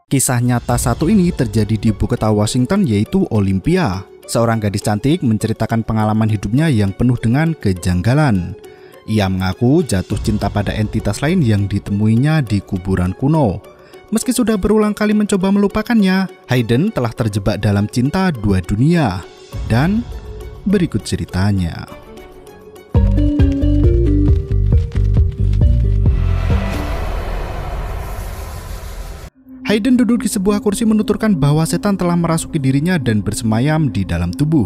Kisah nyata satu ini terjadi di ibu kota Washington, yaitu Olympia. Seorang gadis cantik menceritakan pengalaman hidupnya yang penuh dengan kejanggalan. Ia mengaku jatuh cinta pada entitas lain yang ditemuinya di kuburan kuno. Meski sudah berulang kali mencoba melupakannya, Hayden telah terjebak dalam cinta dua dunia. Dan berikut ceritanya. Hayden duduk di sebuah kursi menuturkan bahwa setan telah merasuki dirinya dan bersemayam di dalam tubuh.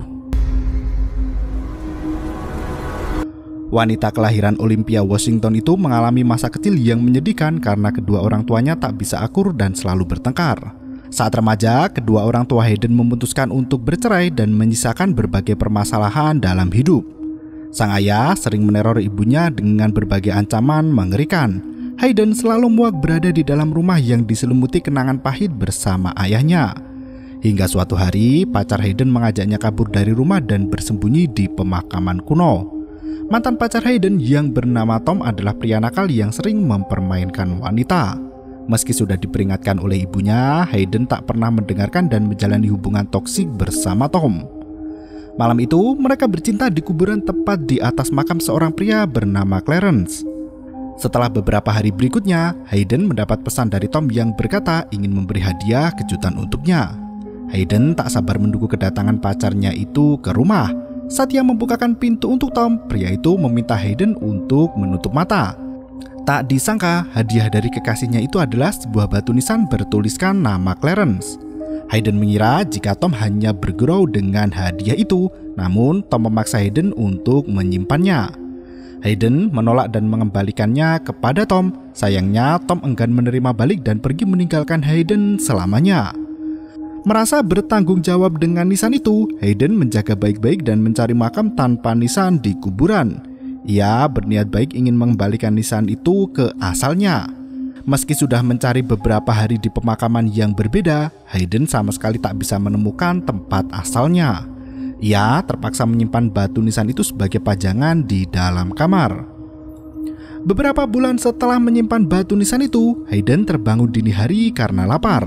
Wanita kelahiran Olympia, Washington itu mengalami masa kecil yang menyedihkan karena kedua orang tuanya tak bisa akur dan selalu bertengkar. Saat remaja, kedua orang tua Hayden memutuskan untuk bercerai dan menyisakan berbagai permasalahan dalam hidup. Sang ayah sering meneror ibunya dengan berbagai ancaman mengerikan. Hayden selalu muak berada di dalam rumah yang diselimuti kenangan pahit bersama ayahnya. Hingga suatu hari, pacar Hayden mengajaknya kabur dari rumah dan bersembunyi di pemakaman kuno. Mantan pacar Hayden yang bernama Tom adalah pria nakal yang sering mempermainkan wanita. Meski sudah diperingatkan oleh ibunya, Hayden tak pernah mendengarkan dan menjalani hubungan toksik bersama Tom. Malam itu, mereka bercinta di kuburan tepat di atas makam seorang pria bernama Clarence. Setelah beberapa hari berikutnya, Hayden mendapat pesan dari Tom yang berkata ingin memberi hadiah kejutan untuknya. Hayden tak sabar menunggu kedatangan pacarnya itu ke rumah. Saat ia membukakan pintu untuk Tom, pria itu meminta Hayden untuk menutup mata. Tak disangka, hadiah dari kekasihnya itu adalah sebuah batu nisan bertuliskan nama Clarence. Hayden mengira jika Tom hanya bergurau dengan hadiah itu, namun Tom memaksa Hayden untuk menyimpannya. Hayden menolak dan mengembalikannya kepada Tom. Sayangnya Tom enggan menerima balik dan pergi meninggalkan Hayden selamanya. Merasa bertanggung jawab dengan nisan itu, Hayden menjaga baik-baik dan mencari makam tanpa nisan di kuburan. Ia berniat baik ingin mengembalikan nisan itu ke asalnya. Meski sudah mencari beberapa hari di pemakaman yang berbeda, Hayden sama sekali tak bisa menemukan tempat asalnya. Ia terpaksa menyimpan batu nisan itu sebagai pajangan di dalam kamar. Beberapa bulan setelah menyimpan batu nisan itu, Hayden terbangun dini hari karena lapar.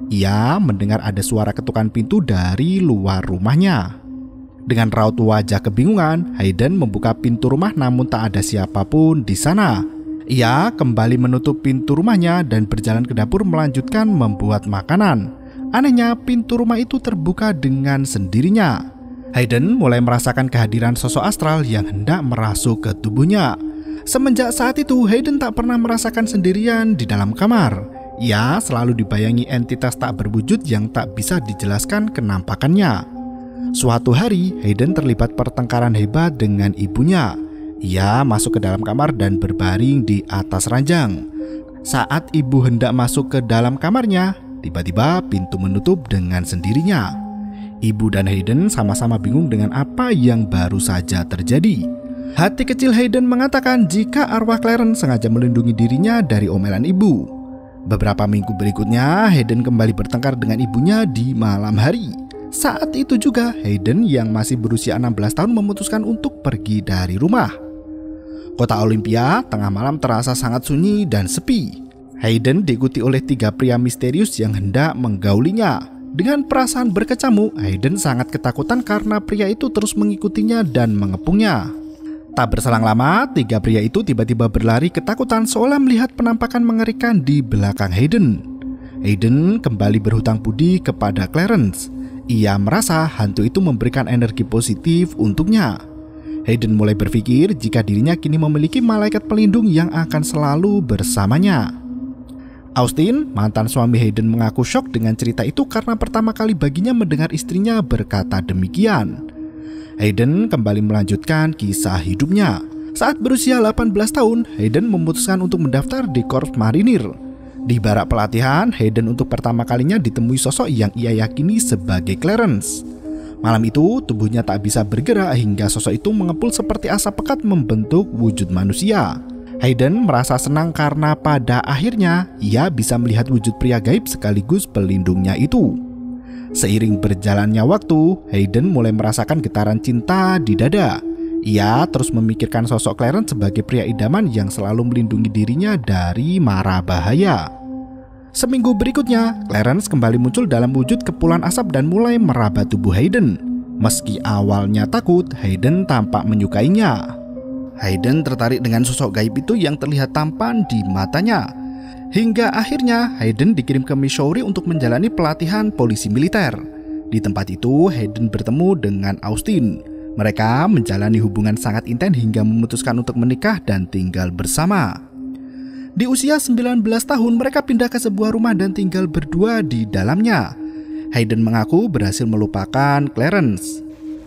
Ia mendengar ada suara ketukan pintu dari luar rumahnya. Dengan raut wajah kebingungan, Hayden membuka pintu rumah namun tak ada siapapun di sana. Ia kembali menutup pintu rumahnya dan berjalan ke dapur melanjutkan membuat makanan. Anehnya, pintu rumah itu terbuka dengan sendirinya. Hayden mulai merasakan kehadiran sosok astral yang hendak merasuk ke tubuhnya. Semenjak saat itu, Hayden tak pernah merasakan sendirian di dalam kamar. Ia selalu dibayangi entitas tak berwujud yang tak bisa dijelaskan kenampakannya. Suatu hari, Hayden terlibat pertengkaran hebat dengan ibunya. Ia masuk ke dalam kamar dan berbaring di atas ranjang. Saat ibu hendak masuk ke dalam kamarnya, tiba-tiba pintu menutup dengan sendirinya. Ibu dan Hayden sama-sama bingung dengan apa yang baru saja terjadi. Hati kecil Hayden mengatakan jika arwah Clarence sengaja melindungi dirinya dari omelan ibu. Beberapa minggu berikutnya, Hayden kembali bertengkar dengan ibunya di malam hari. Saat itu juga, Hayden yang masih berusia 16 tahun memutuskan untuk pergi dari rumah. Kota Olympia tengah malam terasa sangat sunyi dan sepi. Hayden diikuti oleh 3 pria misterius yang hendak menggaulinya. Dengan perasaan berkecamuk, Hayden sangat ketakutan karena pria itu terus mengikutinya dan mengepungnya. Tak berselang lama, 3 pria itu tiba-tiba berlari ketakutan seolah melihat penampakan mengerikan di belakang Hayden. Hayden kembali berhutang budi kepada Clarence. Ia merasa hantu itu memberikan energi positif untuknya. Hayden mulai berpikir jika dirinya kini memiliki malaikat pelindung yang akan selalu bersamanya. Austin, mantan suami Hayden, mengaku syok dengan cerita itu karena pertama kali baginya mendengar istrinya berkata demikian. Hayden kembali melanjutkan kisah hidupnya. Saat berusia 18 tahun, Hayden memutuskan untuk mendaftar di Korps Marinir. Di barak pelatihan, Hayden untuk pertama kalinya ditemui sosok yang ia yakini sebagai Clarence. Malam itu, tubuhnya tak bisa bergerak hingga sosok itu mengepul seperti asap pekat membentuk wujud manusia. Hayden merasa senang karena pada akhirnya ia bisa melihat wujud pria gaib sekaligus pelindungnya itu. Seiring berjalannya waktu, Hayden mulai merasakan getaran cinta di dada. Ia terus memikirkan sosok Clarence sebagai pria idaman yang selalu melindungi dirinya dari mara bahaya. Seminggu berikutnya, Clarence kembali muncul dalam wujud kepulan asap dan mulai meraba tubuh Hayden. Meski awalnya takut, Hayden tampak menyukainya. Hayden tertarik dengan sosok gaib itu yang terlihat tampan di matanya. Hingga akhirnya Hayden dikirim ke Missouri untuk menjalani pelatihan polisi militer. Di tempat itu, Hayden bertemu dengan Austin. Mereka menjalani hubungan sangat intens hingga memutuskan untuk menikah dan tinggal bersama. Di usia 19 tahun, mereka pindah ke sebuah rumah dan tinggal berdua di dalamnya. Hayden mengaku berhasil melupakan Clarence.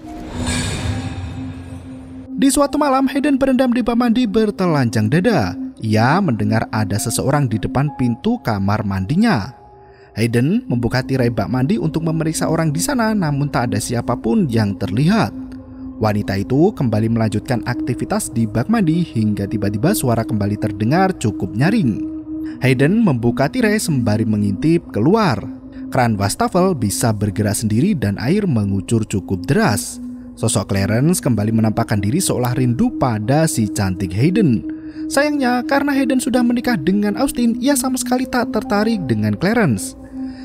Di suatu malam, Hayden berendam di bak mandi bertelanjang dada. Ia mendengar ada seseorang di depan pintu kamar mandinya. Hayden membuka tirai bak mandi untuk memeriksa orang di sana, namun tak ada siapapun yang terlihat. Wanita itu kembali melanjutkan aktivitas di bak mandi hingga tiba-tiba suara kembali terdengar cukup nyaring. Hayden membuka tirai sembari mengintip keluar. Keran wastafel bisa bergerak sendiri dan air mengucur cukup deras. Sosok Clarence kembali menampakkan diri seolah rindu pada si cantik Hayden. Sayangnya, karena Hayden sudah menikah dengan Austin, ia sama sekali tak tertarik dengan Clarence.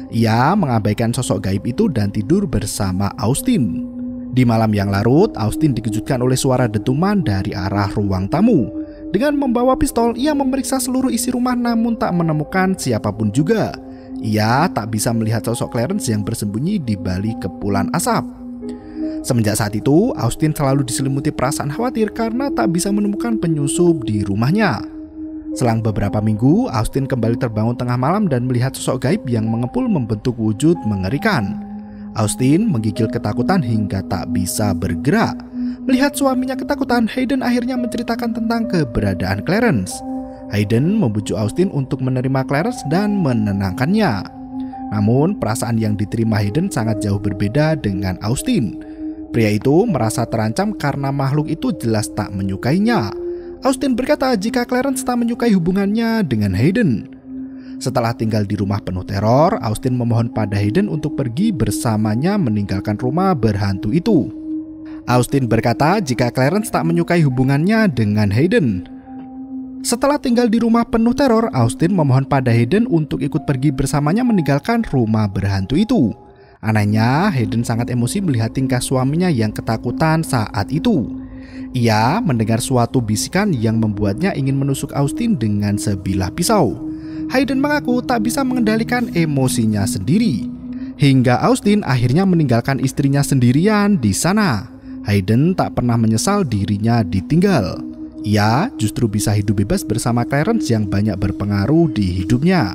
Ia mengabaikan sosok gaib itu dan tidur bersama Austin. Di malam yang larut, Austin dikejutkan oleh suara dentuman dari arah ruang tamu. Dengan membawa pistol, ia memeriksa seluruh isi rumah namun tak menemukan siapapun juga. Ia tak bisa melihat sosok Clarence yang bersembunyi di balik kepulan asap. Semenjak saat itu, Austin selalu diselimuti perasaan khawatir karena tak bisa menemukan penyusup di rumahnya. Selang beberapa minggu, Austin kembali terbangun tengah malam dan melihat sosok gaib yang mengepul membentuk wujud mengerikan. Austin menggigil ketakutan hingga tak bisa bergerak. Melihat suaminya ketakutan, Hayden akhirnya menceritakan tentang keberadaan Clarence. Hayden membujuk Austin untuk menerima Clarence dan menenangkannya. Namun, perasaan yang diterima Hayden sangat jauh berbeda dengan Austin. Pria itu merasa terancam karena makhluk itu jelas tak menyukainya. Austin berkata jika Clarence tak menyukai hubungannya dengan Hayden. Setelah tinggal di rumah penuh teror, Austin memohon pada Hayden untuk pergi bersamanya meninggalkan rumah berhantu itu. Austin berkata jika Clarence tak menyukai hubungannya dengan Hayden. Setelah tinggal di rumah penuh teror, Austin memohon pada Hayden untuk ikut pergi bersamanya meninggalkan rumah berhantu itu. Anehnya, Hayden sangat emosi melihat tingkah suaminya yang ketakutan saat itu. Ia mendengar suatu bisikan yang membuatnya ingin menusuk Austin dengan sebilah pisau. Hayden mengaku tak bisa mengendalikan emosinya sendiri. Hingga Austin akhirnya meninggalkan istrinya sendirian di sana. Hayden tak pernah menyesal dirinya ditinggal. Ia justru bisa hidup bebas bersama Clarence yang banyak berpengaruh di hidupnya.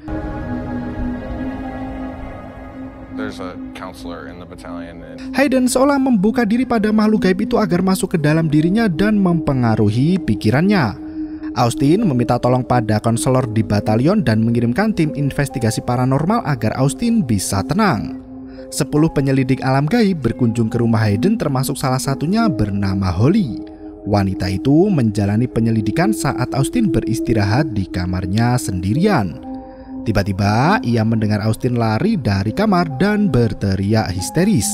Hayden seolah membuka diri pada makhluk gaib itu agar masuk ke dalam dirinya dan mempengaruhi pikirannya. Austin meminta tolong pada konselor di batalion dan mengirimkan tim investigasi paranormal agar Austin bisa tenang. 10 penyelidik alam gaib berkunjung ke rumah Hayden termasuk salah satunya bernama Holly. Wanita itu menjalani penyelidikan saat Austin beristirahat di kamarnya sendirian. Tiba-tiba ia mendengar Austin lari dari kamar dan berteriak histeris.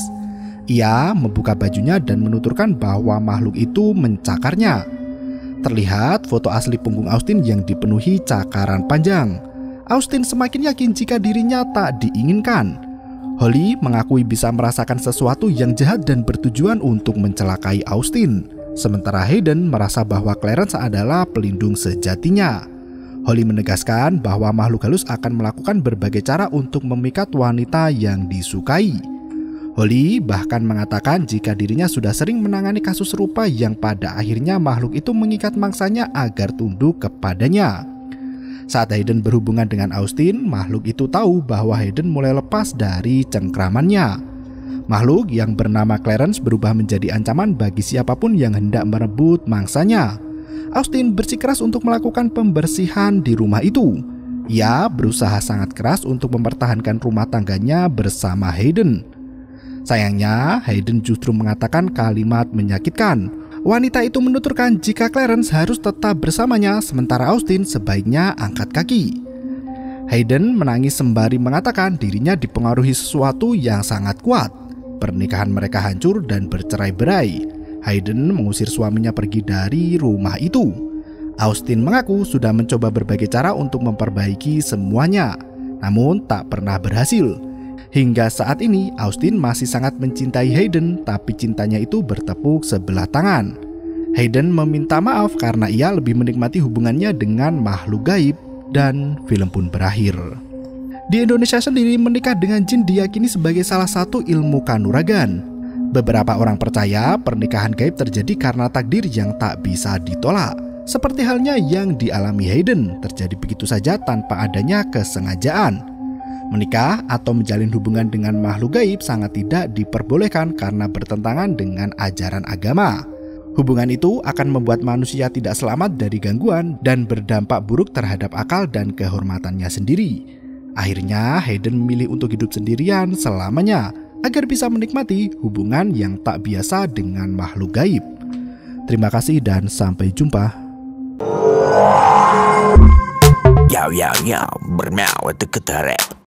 Ia membuka bajunya dan menuturkan bahwa makhluk itu mencakarnya. Terlihat foto asli punggung Austin yang dipenuhi cakaran panjang. Austin semakin yakin jika dirinya tak diinginkan. Holly mengakui bisa merasakan sesuatu yang jahat dan bertujuan untuk mencelakai Austin. Sementara Hayden merasa bahwa Clarence adalah pelindung sejatinya. Holly menegaskan bahwa makhluk halus akan melakukan berbagai cara untuk memikat wanita yang disukai. Holly bahkan mengatakan jika dirinya sudah sering menangani kasus serupa yang pada akhirnya makhluk itu mengikat mangsanya agar tunduk kepadanya. Saat Hayden berhubungan dengan Austin, makhluk itu tahu bahwa Hayden mulai lepas dari cengkramannya. Makhluk yang bernama Clarence berubah menjadi ancaman bagi siapapun yang hendak merebut mangsanya. Austin bersikeras untuk melakukan pembersihan di rumah itu. Ia berusaha sangat keras untuk mempertahankan rumah tangganya bersama Hayden. Sayangnya, Hayden justru mengatakan kalimat menyakitkan. Wanita itu menuturkan jika Clarence harus tetap bersamanya, sementara Austin sebaiknya angkat kaki. Hayden menangis sembari mengatakan dirinya dipengaruhi sesuatu yang sangat kuat. Pernikahan mereka hancur dan bercerai-berai. Hayden mengusir suaminya pergi dari rumah itu. Austin mengaku sudah mencoba berbagai cara untuk memperbaiki semuanya. namun tak pernah berhasil. Hingga saat ini, Austin masih sangat mencintai Hayden, tapi cintanya itu bertepuk sebelah tangan. Hayden meminta maaf karena ia lebih menikmati hubungannya dengan makhluk gaib, dan film pun berakhir. Di Indonesia sendiri, menikah dengan jin diyakini sebagai salah satu ilmu kanuragan. Beberapa orang percaya pernikahan gaib terjadi karena takdir yang tak bisa ditolak. Seperti halnya yang dialami Hayden, terjadi begitu saja tanpa adanya kesengajaan. Menikah atau menjalin hubungan dengan makhluk gaib sangat tidak diperbolehkan karena bertentangan dengan ajaran agama. Hubungan itu akan membuat manusia tidak selamat dari gangguan dan berdampak buruk terhadap akal dan kehormatannya sendiri. Akhirnya Hayden memilih untuk hidup sendirian selamanya agar bisa menikmati hubungan yang tak biasa dengan makhluk gaib. Terima kasih dan sampai jumpa. Yo, bermau itu ketarep.